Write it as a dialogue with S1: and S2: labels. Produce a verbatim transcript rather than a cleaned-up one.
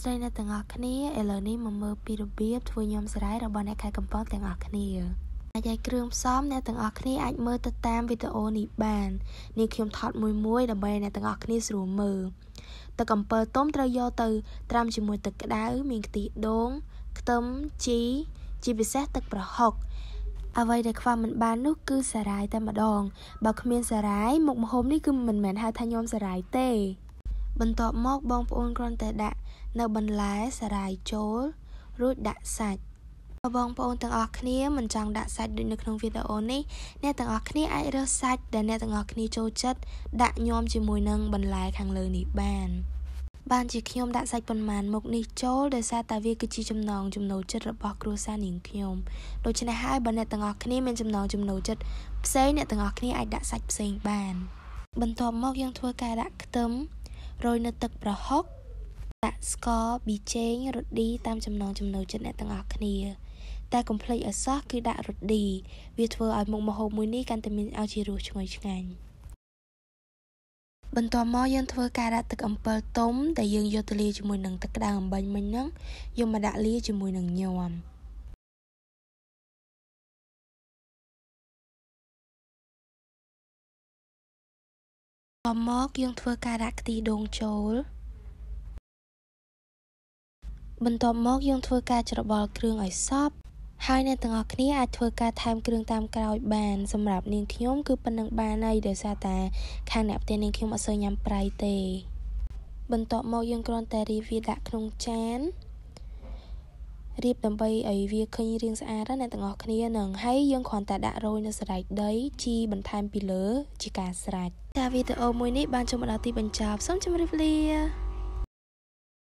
S1: ស្ដីនៅទាំងអស់គ្នាឥឡូវនេះមកមើលពីរបៀបធ្វើញោមសារាយរបស់អ្នកខេត្តកំពតទាំងអស់គ្នាអាចឲ្យគ្រឿងផ្សំអ្នកទាំងអស់គ្នាអាចមើលទៅតាមវីដេអូនេះបាននេះខ្ញុំថតមួយមួយដើម្បីអ្នកទាំងអស់គ្នាស្រួលមើលទឹកអំពិលទុំត្រូវយកទៅត្រាំជាមួយទឹកក្តៅមានខ្ទិះដូងខ្ទឹមជីជាពិសេសទឹកប្រហុកអ្វីដែលខ្វះមិនបាននោះគឺសារាយតែម្ដងបើគ្មានសារាយមុខម្ហូបនេះគឺមិនមែនហៅថាញោមសារាយទេបន្ទាប់មកបងប្អូនគ្រាន់តែដាក់នៅបន្លែសារាយចូលរួចដាក់សាច់បើបងប្អូនទាំងអស់គ្នាមិនចង់ដាក់សាច់ដូចនៅក្នុងវីដេអូនេះអ្នកទាំងអស់គ្នាអាចរើសសាច់ដែលអ្នកទាំងអស់គ្នាចូលចិត្តដាក់ញោមជាមួយនឹងបន្លែខាងលើនេះបានបានជាខ្ញុំដាក់សាច់ប៉ុន្មានមុខនេះចូលដោយសារតែវាគឺជាចំណងចំណូលចិត្តរបស់គ្រួសារនាងខ្ញុំដូច្នេះហើយបើអ្នកទាំងអស់គ្នាមានចំណងចំណូលចិត្តផ្សេងអ្នកទាំងអស់គ្នាអាចដាក់សាច់ផ្សេងបានបន្ទាប់មកយើងធ្វើការដាក់ខ្ទឹមរោយនៅទឹកប្រហុកដាក់ស្ករប៊ីចេងរ៉ូឌីតាមចំណងចំណូលចិត្តអ្នកទាំងអស់គ្នាតែកុំភ្លេចឲ្យសោះគឺដាក់រ៉ូឌីវាធ្វើឲ្យមុខម្ហូបមួយនេះកាន់តែមានឲ្យជារសឈ្ងុយឆ្ងាញ់បន្ទាប់មកយើងធ្វើការដាក់ទឹកអំពិលទុំដែលយើងយកទៅលាយជាមួយនឹងទឹកក្តៅអំបិញមិញហ្នឹងយកមកដាក់លាយជាមួយនឹងញោមបន្ទាប់មកយើងធ្វើការដាក់ខ្ទិះដូងចូលបន្ទាប់មកយើងធ្វើការច្របល់គ្រឿងឲ្យសព្វហើយអ្នកទាំងអស់គ្នាអាចធ្វើការថែមគ្រឿងតាមក្រោយបានសម្រាប់នាងខ្ញុំគឺប៉ុណ្្នឹងបានហើយដោយសារតែខាងអ្នកផ្ទះនាងខ្ញុំអត់សូវញ៉ាំប្រៃទេបន្ទាប់មកយើងគ្រាន់តែរៀបវាដាក់ក្នុងចានរៀបដើម្បីឲ្យវាឃើញរាងស្អាតណាអ្នកទាំងអស់គ្នានឹងហើយយើងគ្រាន់តែដាក់រោយនៅសរសៃដីជីបន្ថែមពីលើជាការស្រេចតែវីដេអូមួយនេះបានចូលមកដល់ទីបញ្ចប់សូមជម្រាបលា